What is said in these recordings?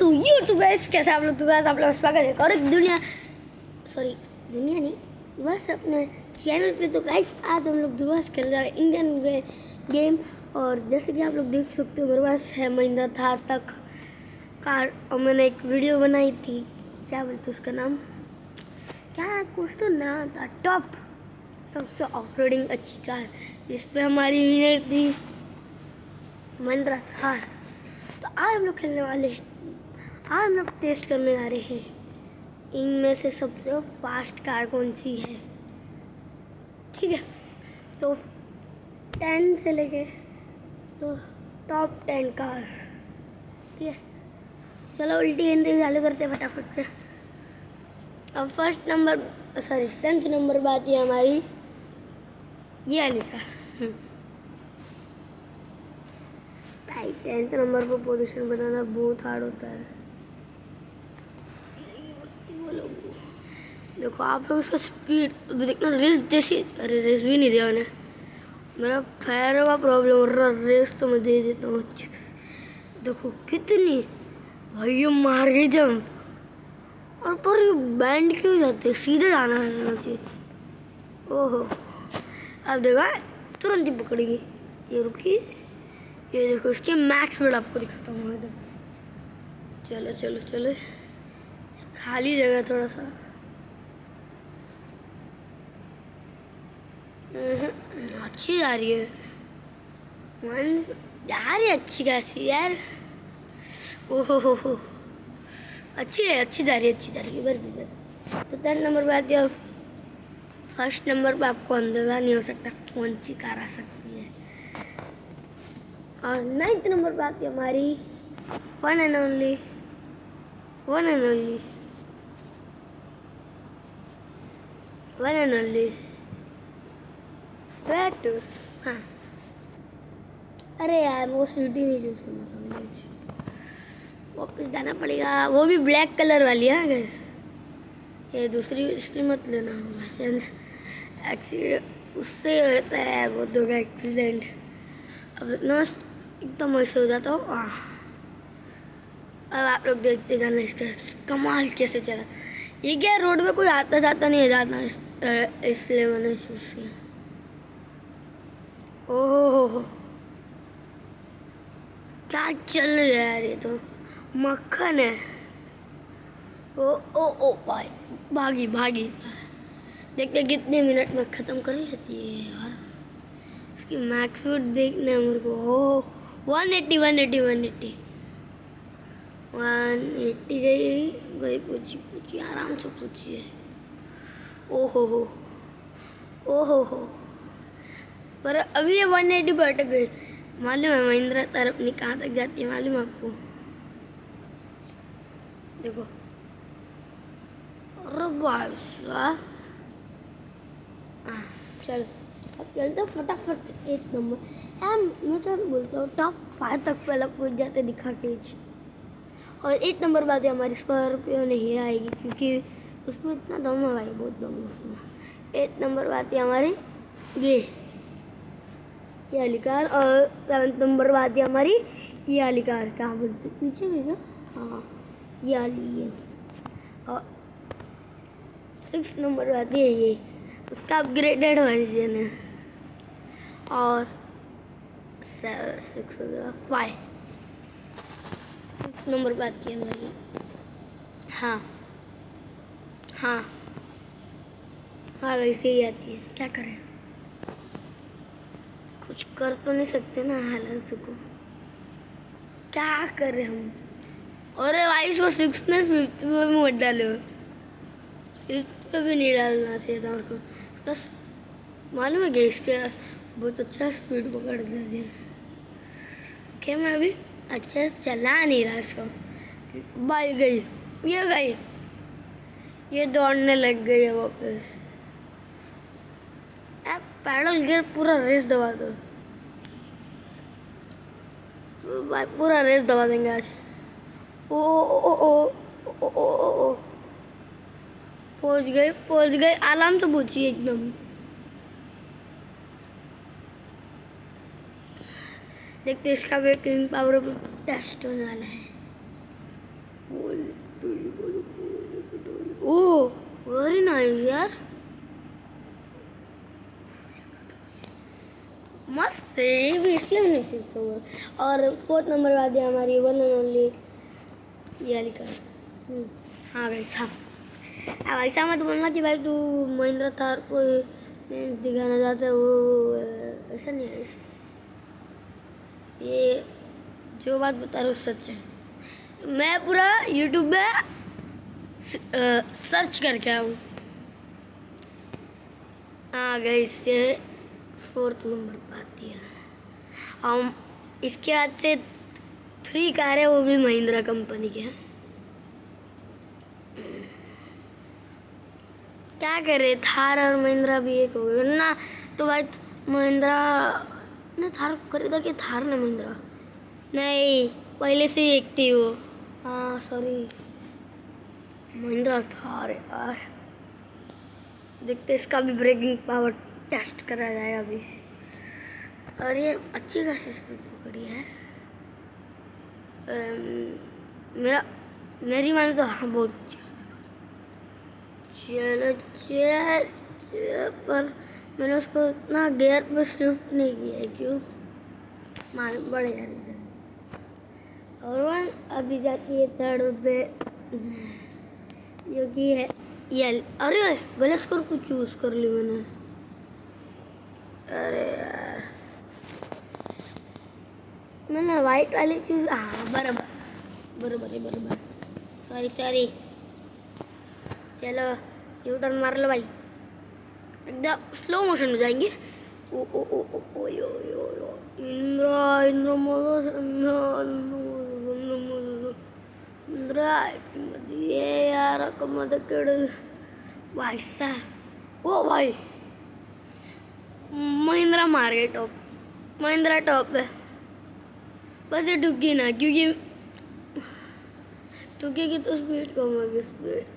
YouTube guys, कैसे आप लोग? आप लोग स्वागत है और एक दुनिया नहीं, बस अपने चैनल पे। तो गाइस आज हम लोग दुर्वास खेल रहे हैं इंडियन गेम। और जैसे कि आप लोग देख सकते हो मेरे पास है महिंद्रा थार तक कार। और मैंने एक वीडियो बनाई थी, क्या बोलते उसका नाम, क्या कुछ तो नाम था, टॉप सबसे ऑफ रोडिंग अच्छी कार, जिस पे हमारी विनर थी महिंद्रा थार। तो आज हम लोग खेलने वाले हैं, आज हम लोग टेस्ट करने आ रहे हैं इनमें से सबसे फास्ट कार कौन सी है। ठीक है, तो 10 से लेके तो टॉप 10 कार्स। ठीक है, चलो उल्टी हिंदी चालू करते हैं फटाफट से। अब 10th नंबर बात है हमारी ये वाली कार। भाई 10th नंबर पर पोजीशन बनाना बहुत हार्ड होता है। देखो आप लोग इसका स्पीड देखना, रेस जैसी, अरे रेस भी नहीं दिया मैंने, मेरा पैरों का प्रॉब्लम हो रहा, रेस तो मैं दे देता हूँ अच्छे से। देखो कितनी भाई ये मार गई जंप, और पर ये बैंड क्यों जाते, सीधे जाना चाहिए। ओहो, अब देखा तुरंत ही पकड़ेगी, ये रुकी, ये देखो इसके मैक्स स्पीड आपको दिखाता हूँ इधर। चलो चलो चलो, खाली जगह थोड़ा सा। अच्छी जा रही है यार, ये अच्छी खासी यार। ओहो हो, अच्छी है, अच्छी जा रही है बस। तो 10 नंबर पे आती है और फर्स्ट नंबर पे आपको अंदाजा नहीं हो सकता कौन सी कार आ सकती है। और 9th नंबर पे आती है हमारी वन एंड ओनली स्वेटर। हाँ, अरे यार वो सीटी नहीं चूज करना था मुझे, वापस जाना पड़ेगा। वो भी ब्लैक कलर वाली है गैस, ये दूसरी मत लेना, एक्सीडेंट उससे होता है, वो दो का एक्सीडेंट। अब इतना एकदम ऐसे हो जाता हो। अब आप लोग देखते जाना इसका कमाल कैसे चला। ये क्या रोड पे कोई आता जाता नहीं है ज़्यादा, इसलिए मैंने चूज किया। ओहो क्या चल रहा है यार, ये तो मक्खन है। ओ भाई, भागी देखते कितने मिनट में ख़त्म कर लेती है यार। इसकी मैक्स स्पीड देखने मेरे को, हो 180 गई पूछी आराम से पूछिए। ओहो हो, पर अभी ये 180 पर अटक गई। मालूम है महिंद्रा तार अपनी कहाँ तक जाती है, मालूम है आपको? देखो, अरे भाई साहब, चल अब चलते फटाफट से 8 नंबर। मैं तो बोलता हूँ टॉप 5 तक पहले पहुँच जाते दिखा के। और 8 नंबर बात है हमारी स्कॉर्पियो नहीं आएगी, क्योंकि उसमें इतना दम है भाई, बहुत दम है उसमें। 8 नंबर बात है हमारी ये वाली कार। और 7th नंबर बात है हमारी ये वाली कार, क्या बोलते पीछे भी क्या, हाँ ये वाली है। और 6 नंबर बात है ये, उसका अपग्रेडेड वर्जन है। और 5 नंबर पे आती है हमारी, हाँ वैसे ही आती है। क्या करें, कुछ कर तो नहीं सकते ना हालत को, क्या करें हम। अरे भाई इसको 6th में 5th में भी मत डालो, 5th पे भी नहीं डालना चाहिए था मेरे को। बस मालूम है कि इसके बहुत अच्छा स्पीड पकड़ देते हैं। क्या मैं अभी अच्छा से चला नहीं रहा इसको, बाइक गई, ये दौड़ने लग गई है वापस। अब पैडल गियर पूरा रेस दबा दो भाई, पूरा रेस दबा देंगे आज। ओ पहुंच गए, आराम तो पूछिए एकदम। देखते इसका ब्रेकिंग पावर टेस्ट होने वाला है। ओह वेरी नाइस यार, मस्त है ये भी, इसलिए मैंने सीखता हूँ। और 4th नंबर आ दिया हमारी वन एंड ओनली ये लिखा है। हाँ भाई हाँ, अब ऐसा मत बोलना कि भाई तू महिंद्रा थार को दिखाना चाहता है, वो ऐसा नहीं है। ये जो बात बता रहा हूँ सच है, मैं पूरा यूट्यूब में सर्च करके आया हूँ। आ गए, इससे 4th नंबर पाती है हम। इसके बाद से 3 कार है, वो भी महिंद्रा कंपनी के हैं। क्या करे, थार और महिंद्रा भी एक हो गए ना, तो भाई महिंद्रा ने थार खरीदा कि थार ने महिंद्रा, नहीं पहले से ही एक थी वो। हाँ सॉरी, महिंद्रा थार यार। देखते इसका भी ब्रेकिंग पावर टेस्ट करा जाएगा अभी। और ये अच्छी खासी स्पीड पकड़ी है। मेरी माने तो हाँ बहुत अच्छी। चलो पर मैंने उसको इतना गियर पे शिफ्ट नहीं किया है, क्यों मारे बड़े यार। और वह अभी जाती है 3rd पे, जो कि है ये। अरे गलत स्कोर को चूज कर ली मैंने, अरे यार मैंने वाइट वाली चूज। हाँ बराबर बराबर बराबर, सॉरी सॉरी। चलो यू टर्न मार लो भाई, एकदम स्लो मोशन में जाएंगे। ओ ओ ओ ओ ओ यो यो यो इंद्रा इंद्रा मोदो इंद्रा ये यार कमद केड़ भाई साहब। ओ भाई महिंद्रा मार गए टॉप, महिंद्रा टॉप है। बस ये टुकी ना, क्योंकि टुकी की तो स्पीड कम होगी। स्पीड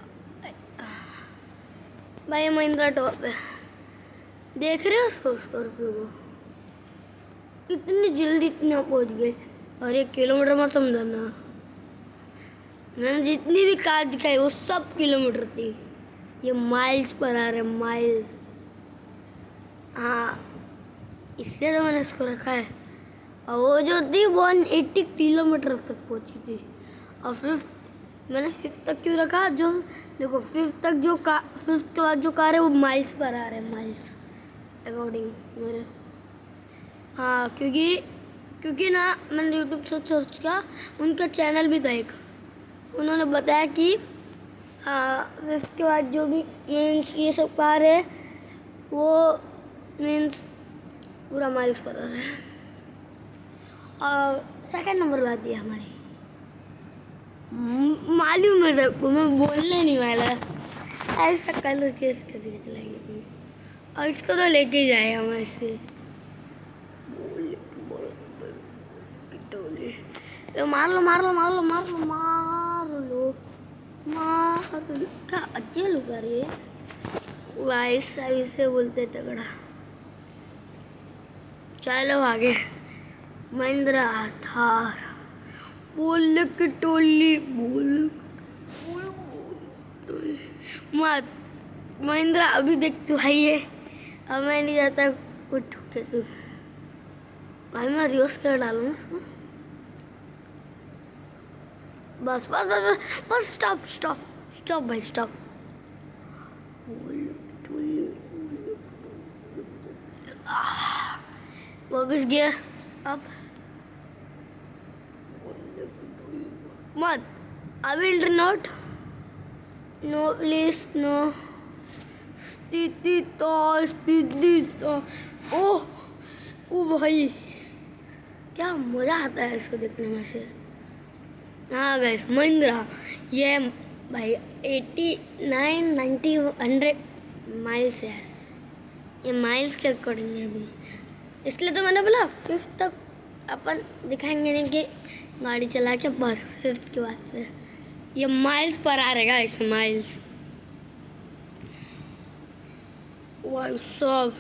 भाई महिंद्रा टॉप है, देख रहे हो उसको, स्कॉर्पियो को कितनी जल्दी इतना पहुंच गए। और 1 किलोमीटर मत समझाना, मैंने जितनी भी कार दिखाई वो सब किलोमीटर थी। ये माइल्स पर आ रहे, माइल्स। हाँ इसलिए तो मैंने इसको रखा है। और वो जो थी 180 किलोमीटर तक पहुंची थी। और 5th मैंने 5th तक क्यों रखा, जो देखो 5th तक जो 5th के बाद जो कार है वो माइल्स पर आ रहे हैं, माइल्स अकॉर्डिंग मेरे। हाँ क्योंकि ना मैंने यूट्यूब से सर्च किया, उनका चैनल भी था एक, उन्होंने बताया कि 5th के बाद जो भी मीन्स ये सब कार है वो मीन्स पूरा माइल्स पर आ रहा है। और 2nd नंबर बात है हमारी, मालूम है सबको, मैं बोलने नहीं वाला। ऐसा कलर चेस करके चलाएंगे, और इसको तो लेके जाए हम ऐसे। तो मार लो मार लो मार लो मार लो मार लो मार लो, क्या अच्छे लोग आ रही है भाई साहब, इससे बोलते तगड़ा। चलो आगे, महिंद्रा थार बोल के टोली बोल मत। महिंद्रा अभी देख तू भाई है, अब मैं नहीं जाता कुछ ठुके तू भाई, मैं रिवर्स कर डालूँ उसमें। बस बस बस बस बस, स्टॉप स्टॉप स्टॉप भाई स्टॉप। वापस गियर अब मत, अभी इंटरनोट नो प्लीज नो। स्थिति तो ओह ओ भाई क्या मज़ा आता है इसको देखने में से। हाँ गाइस महिंद्रा ये भाई 89 90 100 माइल्स है, ये माइल्स के अकॉर्डिंग है अभी, इसलिए तो मैंने बोला 5th तक अपन दिखाएंगे नहीं कि गाड़ी चला के, पर 5th के बाद से ये माइल्स पर आ रहेगा। इस माइल्स भाई सब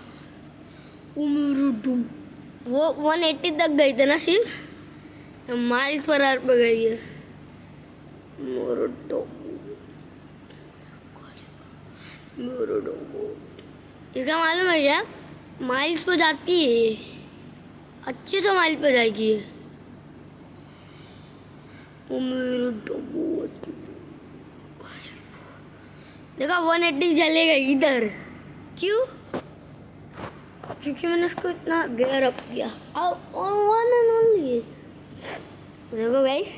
वो 180 तक गई थे ना, सिर्फ माइल्स पर आर पे गई है। मेरा डॉगू, मेरा डॉगू। इसका मालूम है क्या, माइल्स पे जाती है, अच्छे से माइल पे जाएगी ये। ओ मेरा डॉगू, देखा 180 चलेगा इधर। क्यों? क्योंकि मैंने उसको इतना गेयर अप किया। अब वन एंड ओनली देखो गाइस,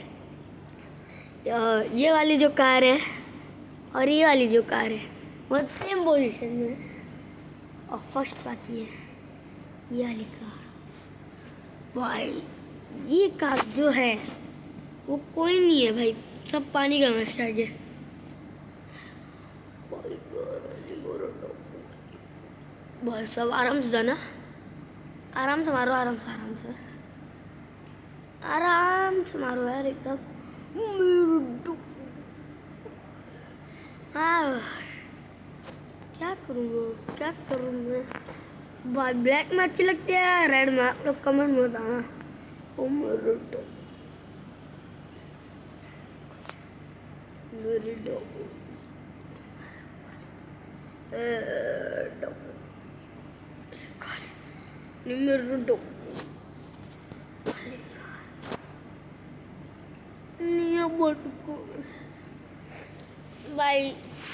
ये वाली जो कार है और ये वाली जो कार है वो सेम पोजीशन में, और फर्स्ट आती है ये वाली कार। भाई ये कार जो है वो कोई नहीं है भाई, सब पानी का मस्टर्ड है। भाई सब आराम से जाना, आराम से मारो, आराम से, आराम से, आराम से मारो यार एकदम। हाँ क्या करूँ क्या करूँ मैं भाई, ब्लैक में अच्छी लगती है, रेड में आप लोग कमेंट में बताना। ओ मेरे डॉग, भाई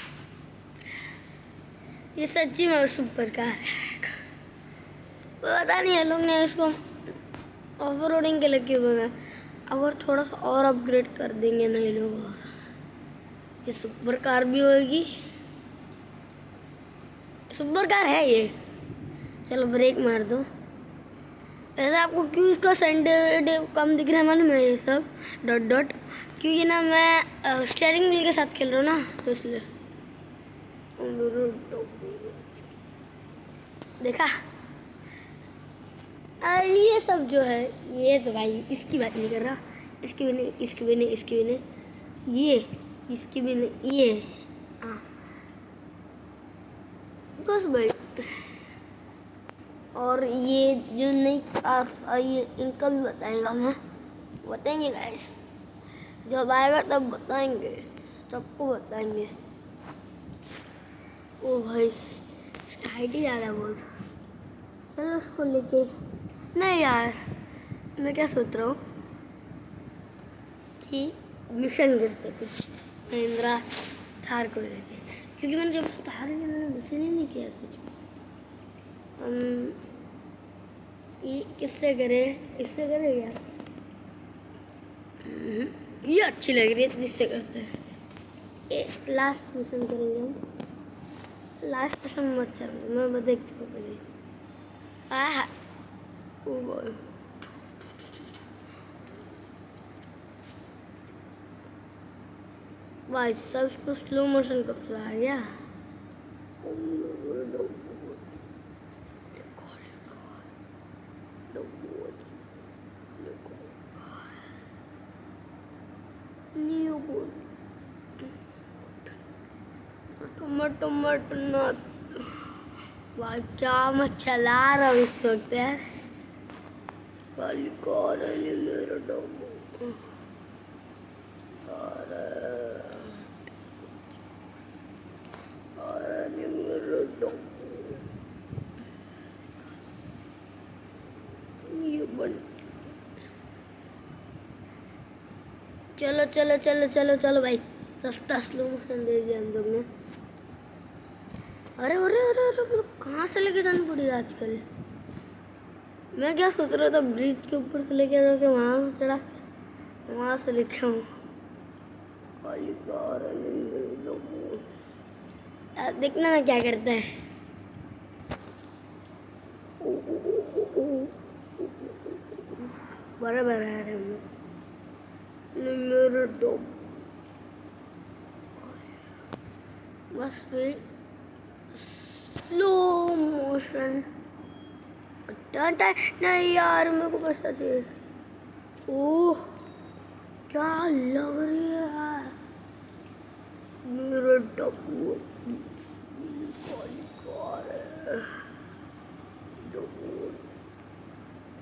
ये सच्ची में सुपर कार है। पता नहीं है लोग ने इसको ऑफ रोडिंग के लिए क्यों बना। अगर थोड़ा सा और अपग्रेड कर देंगे ना ये लोग, ये सुपर कार भी होगी। सुपर कार है ये। चलो ब्रेक मार दो। ऐसा आपको क्यों इसका सेंटर कम दिख रहा है मालूम है, ये सब डॉट डॉट, क्योंकि ना मैं स्टीयरिंग व्हील के साथ खेल रहा हूँ ना, तो इसलिए। देखा ये सब जो है, ये तो भाई इसकी बात नहीं कर रहा, इसकी भी नहीं, इसकी भी नहीं, इसकी भी नहीं, ये इसकी भी नहीं, ये हाँ बस भाई। और ये जो नहीं ये इनका भी बताएगा मैं, बताएंगे गाइस, जब आएगा तब बताएंगे, सबको बताएंगे। ओ भाई हाइट ही ज़्यादा बहुत। चलो उसको लेके, नहीं यार मैं क्या सोच रहा हूँ कि मिशन करते कुछ महिंद्रा थार को लेके, क्योंकि मैंने जब थार लिया मैंने मिशन ही नहीं किया कुछ। ये किससे करें, इससे करें क्या? ये अच्छी लग रही है, इससे करते हैं। ये लास्ट मिशन करेंगे हम, लास्ट मिशन मत चल, मैं देखती हूँ पहले। हाँ ओ भाई भाई सब इसको स्लो मोशन कब से आ गया? टमाटर भाई क्या मैं चला रहा हूँ इस वक्त यार। काली कार है मेरा डॉग, मेरा डॉग ये बन। चलो चलो चलो चलो चलो भाई, सस्ता स्लो मोशन दे दिया हम लोग ने। अरे अरे अरे अरे मेरे को कहाँ से लेके जानी पड़ी आजकल। मैं क्या सोच रहा था, ब्रिज के ऊपर से लेके जाके वहाँ से चढ़ा के वहाँ से लेके आऊँ। अब देखना ना क्या करता है। बराबर आ रहे हम मेरे डॉग, बस फिर स्लो मोशन। नहीं यार मेरे को बस ऐसे। ओह क्या लग रही है यार मेरा डब्बू।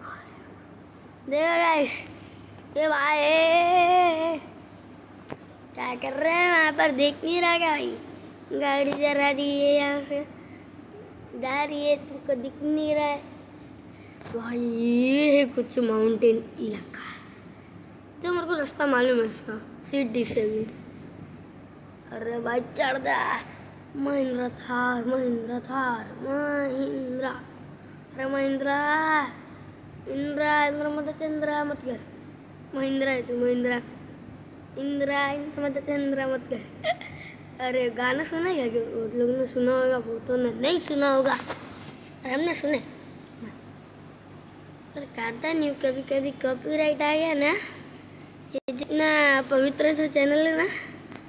देखा गाइस, ये भाई क्या कर रहे हैं वहाँ पर? देख नहीं रहा क्या भाई? गाड़ी जरा रही है यहाँ से, जा रही है, तुमको दिख नहीं रहा है भाई? ये है कुछ माउंटेन इलाका, जो मेरे को रास्ता मालूम है इसका, सिटी से भी। अरे भाई चढ़ दा, महिंद्रा थार, महिंद्रा थार, महिंद्रा, अरे महिंद्रा, इंद्रा, इंद्रा मत चंद्रा मत कर, महिंद्रा है तू, महिंद्रा, इंद्रा, इंद्रा मत चंद्रा मत कर। अरे गाना सुना क्या? कि वो लोग ने सुना होगा, वो तो नहीं सुना होगा, और हमने सुने। पर कहता नहीं, कभी कभी कॉपीराइट आ गया ना, ये जितना पवित्र सा चैनल है ना,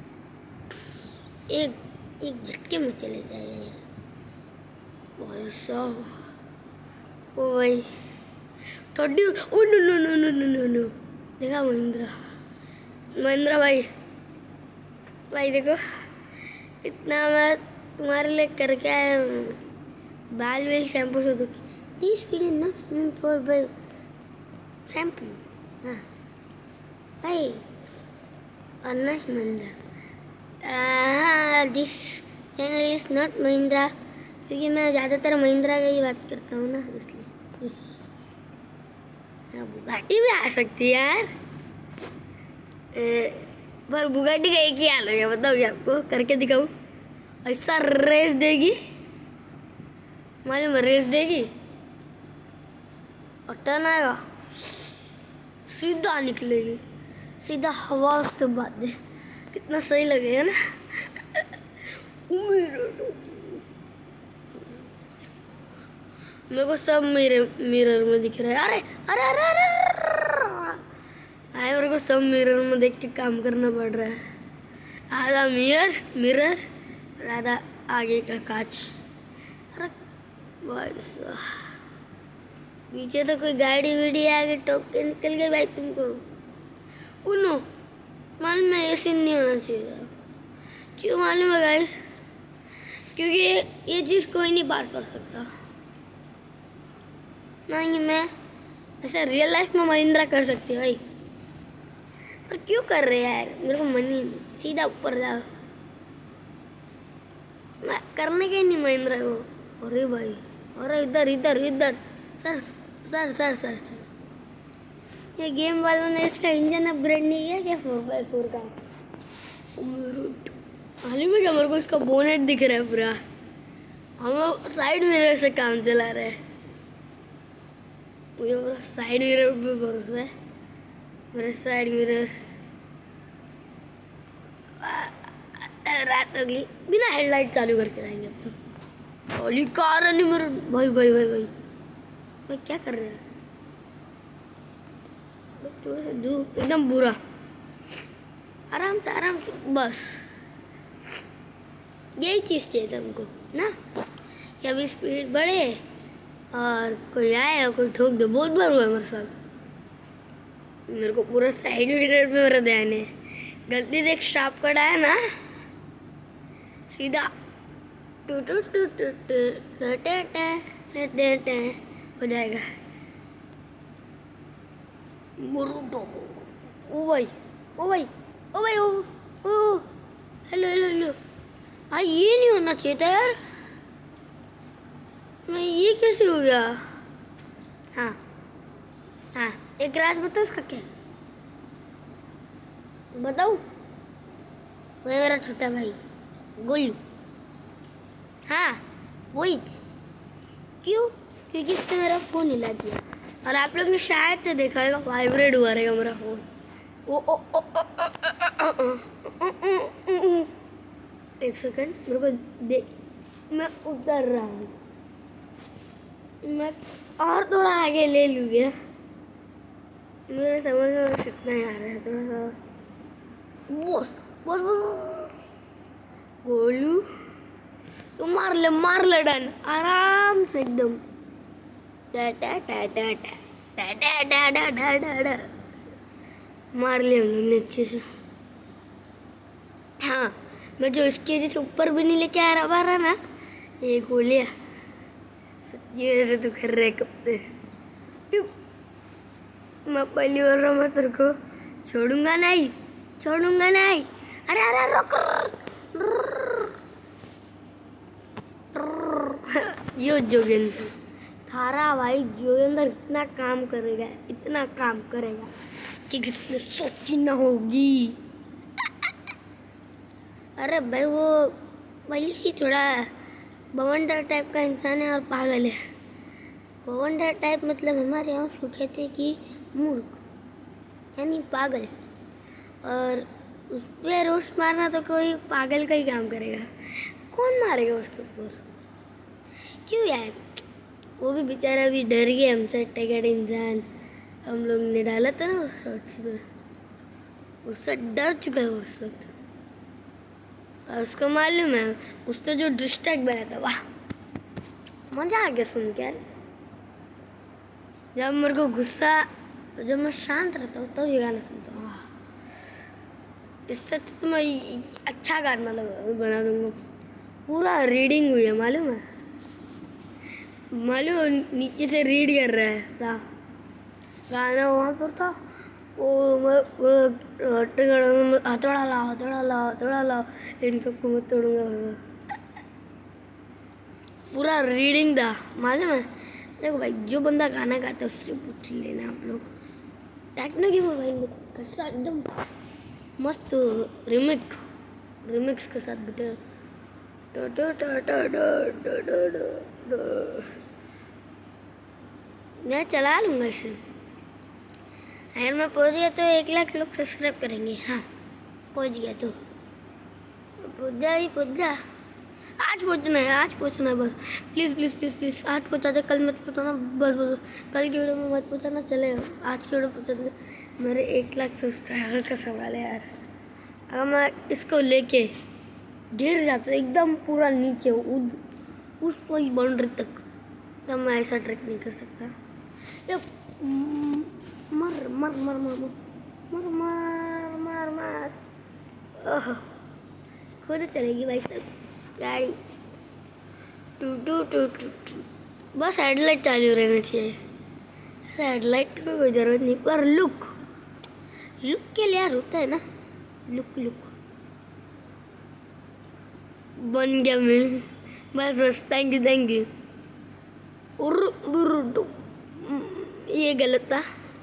एक झटके में चले जाएगा यार भाई साहब। ओ भाई थोड़ी, oh no no no no no no no, देखा महिंद्रा, महिंद्रा भाई, भाई देखो इतना मैं तुम्हारे लिए करके आया हूँ, बाल वेल शैम्पू से दुखी, 30 पीरियड ना फॉर भाई शैम्पू। हाँ भाई, और नहीं Mahindra, this channel is not Mahindra, क्योंकि मैं ज़्यादातर महिंद्रा का ही बात करता हूँ ना, इसलिए। बुगाटी भी आ सकती है यार, पर बुगाटी का एक ही हाल हो गया, बताओगे आपको? करके दिखाऊँ? ऐसा रेस देगी, मालूम है रेस देगी, और टर्न आएगा सीधा निकलेगी, सीधा हवा से बात दे, कितना सही लगेगा ना। मेरे को सब मिरर में दिख रहा है। अरे अरे अरे अरे, मेरे को सब मिरर में देख के काम करना पड़ रहा है। आधा मिरर, आधा आगे का कांच। अरे भाई साहब, पीछे तो कोई गाड़ी वीडी आगे ठोक के निकल गई भाई तुमको। उनो मालूम है, ये सीन नहीं होना चाहिए। क्यों मालूम है गाइस? क्योंकि ये चीज़ कोई नहीं पार कर सकता। नहीं, मैं ऐसा रियल लाइफ में महिंद्रा कर सकती है भाई, पर क्यों कर रहे हैं यार? मेरे को मन ही नहीं, सीधा ऊपर जाओ, मैं करने के ही नहीं महिंद्रा को। अरे भाई, अरे इधर इधर इधर, सर सर सर सर, ये गेम वालों ने इसका इंजन अपग्रेड नहीं किया क्या 4x4 का? मालूम है क्या मेरे को? इसका बोनेट दिख रहा है पूरा, हम साइड मिरर से काम चला रहे हैं। मुझे पूरा साइड मिरर पे भरोसा है, मेरे साइड मिरर। रात हो गई, बिना हेडलाइट चालू करके जाएंगे अब तो। ओली कार है मेरे भाई भाई भाई भाई भाई, क्या कर रहे हैं? थोड़ा सा दूर, एकदम बुरा, आराम से बस। यही चीज़ चाहिए था हमको ना, कि अभी स्पीड बढ़े और कोई आए और कोई ठोक दे। बहुत बार हुआ है मेरे साथ, मेरे को पूरा साइड मिरर पे मेरा ध्यान है। गलती से एक शार्प कट आया ना, सीधा two two two two two हो जाएगा। ओ भाई ओ भाई ओ भाई ओ हेलो हेलो हेलो। हाँ, ये नहीं होना चाहिए था यार, नहीं ये कैसे हो गया? हाँ हाँ, एक गिलास बताओ उसका क्या, बताओ। वो मेरा छोटा भाई गोलू। हाँ वही। क्यों? क्योंकि उसने मेरा फ़ोन हिला दिया, और आप लोग ने शायद से देखा होगा, वाइब्रेट हुआ रहेगा मेरा फ़ोन। एक सेकंड, मेरे को दे, मैं उतर रहा हूँ, मैं और थोड़ा आगे ले लूँगा। मेरे समझ में बस इतना ही आ रहा है, थोड़ा सा। बस बस बस, गोलू तो मार ले डन, आराम से एकदम। मार लिया हमने अच्छे से। हाँ, मैं जो इसके जैसे ऊपर भी नहीं लेके आ रहा ना, ये गोलियाँ सच्ची वैसे तो कर रहे कब से। मैं पहली बोल रहा हूँ, मैं तेरे को छोड़ूंगा नहीं। अरे अरे रुक। यो जोगेंद्र थारा भाई, जोगेंद्र इतना काम करेगा कि किसी ने सोची ना होगी। अरे भाई वो वही ही थोड़ा बवंडर टाइप का इंसान है और पागल है। बवंडर टाइप मतलब हमारे यहाँ उसको कहते हैं कि मूर्ख यानी पागल। और उस पर रोस्ट मारना तो कोई पागल का ही काम करेगा, कौन मारेगा उसके ऊपर? क्यों यार, वो भी बेचारा भी डर गया हमसे, टैगेड इंसान। हम लोग ने डाला था ना शॉर्ट्स में, उससे डर चुका है वो उस वक्त। और उसको मालूम है उसने जो डिस्ट्रैक्ट बनाया था, वाह मज़ा आ गया सुन के यार। जब मेरे को गुस्सा, जब मैं शांत रहता हूँ तब ये गाना सुनता हूँ। इससे तो मैं अच्छा गाना बना दूँगा। पूरा रीडिंग हुई है मालूम है, नीचे से रीड कर रहा है था गाना वहाँ पर था। वो हथौड़ा लाओ इन सबको मैं तोड़ूंगा। पूरा रीडिंग था मालूम है। देखो भाई, जो बंदा गाना गाता है उससे पूछ लेना आप लोग। टेक्नो की भाई कैसा एकदम मस्त रिमिक्स के साथ बेटे। मैं चला लूँगा इसे। अगर मैं पहुँच गया तो 1 लाख लोग सब्सक्राइब करेंगे। हाँ पहुँच गया तो पहुँच जा। आज पहुँचना है बस। प्लीज़ आज पहुँचा जा, कल मत पहुँचाना। बस कल की वीडियो में मत पहुँचाना, चलेगा। आज की वीडियो पहुँचा दे। मेरे 1 लाख सब्सक्राइबर का सवाल है यार। अगर मैं इसको लेके गिर जाता एकदम पूरा नीचे उस वही बाउंड्री तक, तब मैं ऐसा ट्रैक नहीं कर सकता। ये मर मर मर मर मर मर मर मर ओह, खुद चलेगी भाई सब गाड़ी। टू बस हेडलाइट चालू रहना चाहिए। हेडलाइट की कोई ज़रूरत नहीं, पर लुक के लिए यार होता है ना। लुक बन गया मैं। बस थैंक यू। ये गलत था,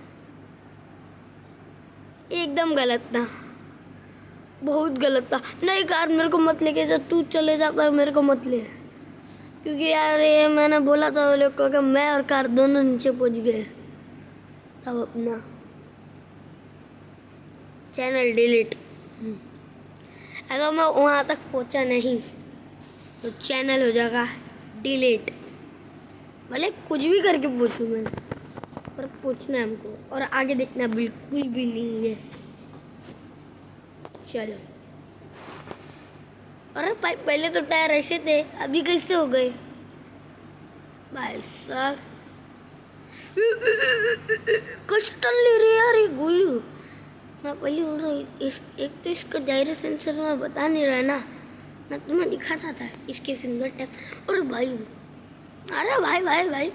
एकदम गलत था, बहुत गलत था। नहीं कार मेरे को मत लेके जा, तू चले जा पर मेरे को मत ले, क्योंकि यार ये मैंने बोला था वो लोग को कि मैं और कार दोनों नीचे पहुंच गए। अब अपना चैनल डिलीट। अगर मैं वहाँ तक पहुँचा नहीं तो चैनल हो जाएगा डिलीट। भले कुछ भी करके पूछूँ मैं, पर पूछना है हमको, और आगे देखना बिल्कुल भी नहीं है। चलो। अरे भाई पहले तो टायर ऐसे थे, अभी कैसे हो गए भाई साहब? कष्ट ले रही यार ये गोलू। मैं पहले बोल रहा हूँ एक तो इसका जायरो सेंसर में बता नहीं रहा ना, मैं तुम्हें दिखाता था इसके फिंगर टैप। और भाई अरे भाई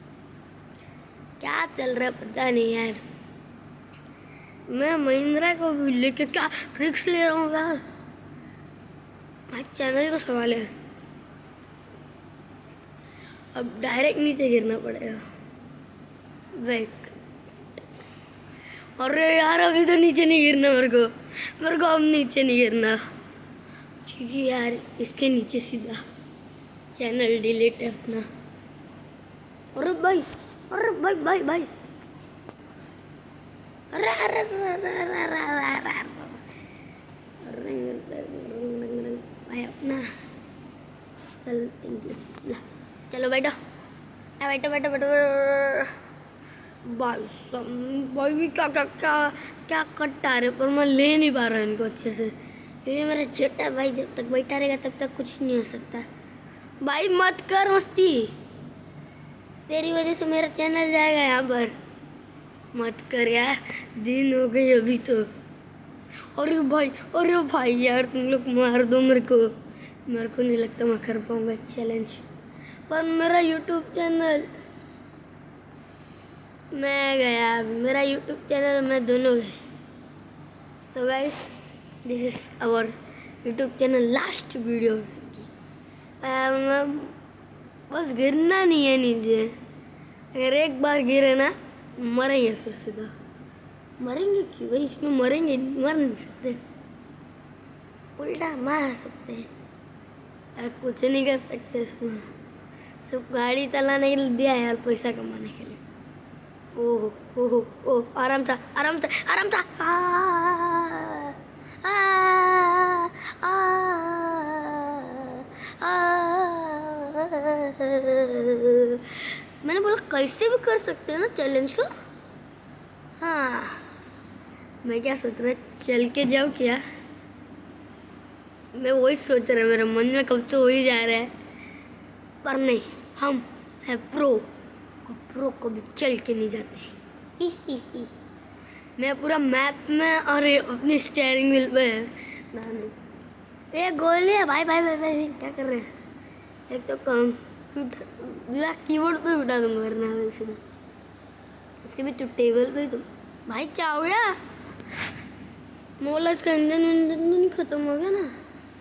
क्या चल रहा है पता नहीं यार। मैं महिंद्रा को भी लेके क्या रिक्स ले रहा हूँ यार। भाई चैनल का सवाल है, अब डायरेक्ट नीचे गिरना पड़ेगा। बैक। अरे यार अभी तो नीचे नहीं गिरना मेरे को अब नीचे नहीं गिरना, क्योंकि यार इसके नीचे सीधा चैनल डिलीट है अपना। अरे भाई अरे भाई अपना चलो बैठो भाई भी क्या कट्टा रहे, पर मैं ले नहीं पा रहा इनको अच्छे से, क्योंकि मेरा छोटा भाई जब तक बैठा रहेगा तब तक कुछ नहीं हो सकता। भाई मत कर मस्ती, तेरी वजह से मेरा चैनल जाएगा यहाँ पर। मत कर यार, दिन हो गई अभी तो। अरे भाई यार तुम लोग मार दो मेरे को नहीं लगता मैं कर पाऊँगा चैलेंज। पर मेरा यूट्यूब चैनल मैं गया, मेरा यूट्यूब चैनल मैं दोनों गए। तो guys this is our YouTube channel last video. बस गिरना नहीं है नीचे, अगर एक बार गिरे ना मरेंगे, फिर सीधा मरेंगे। क्यों भाई, इसमें मरेंगे, मर नहीं सकते, उल्टा मार सकते हैं, कुछ नहीं कर सकते इसमें। सिर्फ गाड़ी चलाने के लिए दिया है और पैसा कमाने के लिए। ओह ओह ओह, आराम था आराम था आराम था। मैंने बोला कैसे भी कर सकते हैं ना चैलेंज को। हाँ, मैं क्या सोच रहा, चल के जाओ क्या, मैं वही सोच रहा, मेरे मन में कब तो हो ही जा रहा है, पर नहीं, हम है प्रो, प्रो कभी चल के नहीं जाते। मैं पूरा मैप में और अपनी स्टीयरिंग व्हील पे ये गोली है। भाई भाई भाई भाई क्या कर रहे हैं, एक तो कंप्यूटर कीबोर्ड पे उठा दूंगा वरना वैसे भी तो टेबल पे। तो भाई क्या हो गया, मोला इसका इंजन नहीं खत्म हो गया ना।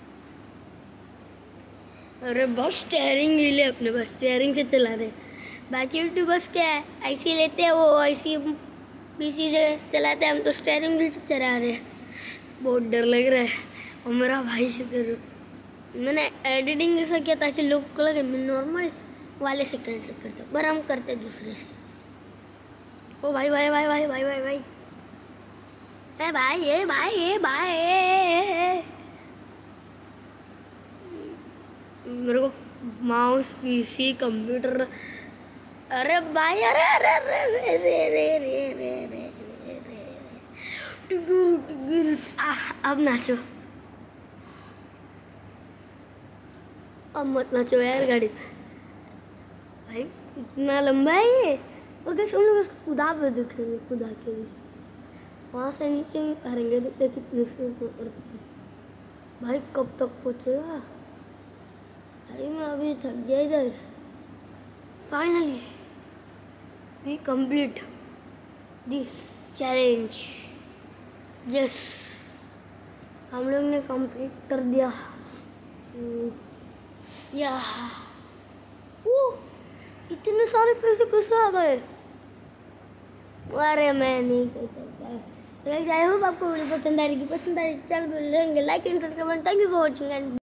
अरे बस स्टीयरिंग व्हील है अपने पास, स्टीयरिंग से चला रहे, बाकी यूट्यूबर्स क्या है ऐसी लेते हैं, वो ऐसी पीसी से चलाते हैं, हम तो स्टीयरिंग व्हील से चला रहे हैं। बहुत डर लग रहा है। और मेरा भाई इधर, मैंने एडिटिंग ऐसा किया ताकि लोग को लगे मैं नॉर्मल वाले से कनेक्ट करता हूँ, पर हम करते दूसरे से। ओ भाई भाई भाई भाई भाई भाई भाई ए भाई ए भाई ए भाई, मेरे को माउस पीसी कंप्यूटर, अरे भाई अरे अरे अरे अरे अरे अरे अरे अरे, अब नाचो, अब मत नाचो यार गाड़ी भाई, इतना लंबा है ये। और कैसे हम लोग उसको कुदा पे देखेंगे, कुदा के भी वहाँ से नीचे ही उतारेंगे, देखते कितने से ऊपर। भाई कब तक पहुँचेगा भाई, मैं अभी थक गया इधर। Finally we complete this challenge. Yes, हम लोग ने कंप्लीट कर दिया। या इतने सारे पैसे कैसे आ गए, अरे मैं नहीं कर सकता। आई होप आपको वीडियो पसंद आएगी, चैनल पर रहेंगे like and subscribe. Thank you for watching and